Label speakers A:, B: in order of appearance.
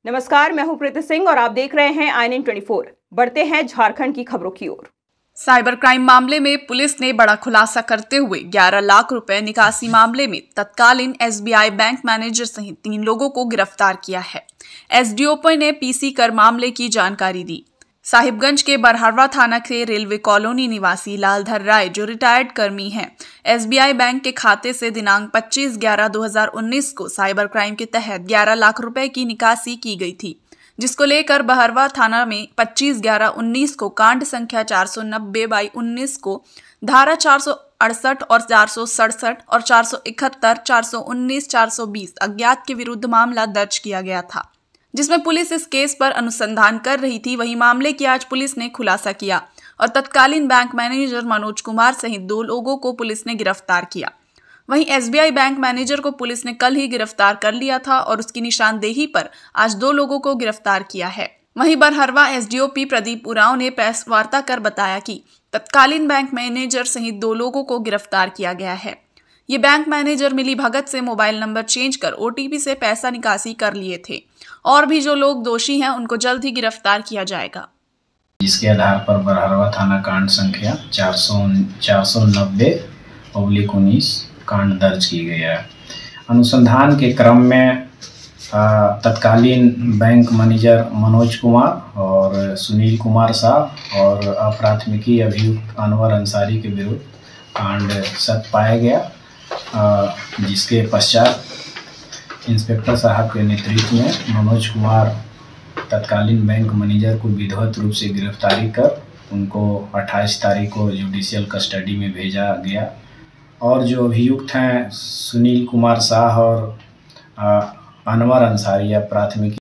A: नमस्कार, मैं हूं प्रीति सिंह और आप देख रहे हैं INN 24। बढ़ते हैं झारखंड की खबरों की ओर।
B: साइबर क्राइम मामले में पुलिस ने बड़ा खुलासा करते हुए 11 लाख रुपए निकासी मामले में तत्कालीन SBI बैंक मैनेजर सहित 3 लोगों को गिरफ्तार किया है। एसडीओपी ने पीसी कर मामले की जानकारी दी। साहिबगंज के बरहरवा थाना के रेलवे कॉलोनी निवासी लालधर राय, जो रिटायर्ड कर्मी हैं, SBI बैंक के खाते से दिनांक 25/11/2019 को साइबर क्राइम के तहत 11 लाख रुपए की निकासी की गई थी, जिसको लेकर बरहरवा थाना में 25/11/19 को कांड संख्या 490/19 को धारा 468 और 467 और 471, 419, 420 अज्ञात के विरुद्ध मामला दर्ज किया गया था, जिसमें पुलिस इस केस पर अनुसंधान कर रही थी। वहीं मामले की आज पुलिस ने खुलासा किया और तत्कालीन बैंक मैनेजर मनोज कुमार सहित 2 लोगों को पुलिस ने गिरफ्तार किया। वहीं SBI बैंक मैनेजर को पुलिस ने कल ही गिरफ्तार कर लिया था और उसकी निशानदेही पर आज 2 लोगों को गिरफ्तार किया है। वहीं बरहरवा SDOP प्रदीप उरांव ने प्रेस वार्ता कर बताया कि तत्कालीन बैंक मैनेजर सहित 2 लोगों को गिरफ्तार किया गया है। ये बैंक मैनेजर मिली भगत से मोबाइल नंबर चेंज कर OTP से पैसा निकासी कर लिए थे और भी जो लोग दोषी हैं उनको जल्द ही गिरफ्तार किया जाएगा।
C: जिसके आधार पर बरहरवा थाना कांड संख्या 490/19 कांड दर्ज की गई है। अनुसंधान के क्रम में तत्कालीन बैंक मैनेजर मनोज कुमार और सुनील कुमार शाह और अप्राथमिकी अभियुक्त अनवर अंसारी के विरुद्ध कांड सत्य पाया गया, जिसके पश्चात इंस्पेक्टर साहब के नेतृत्व में मनोज कुमार तत्कालीन बैंक मैनेजर को विधिवत रूप से गिरफ्तारी कर उनको 28 तारीख को जुडिशियल कस्टडी में भेजा गया और जो अभियुक्त हैं सुनील कुमार शाह और अनवर अंसारी प्राथमिकी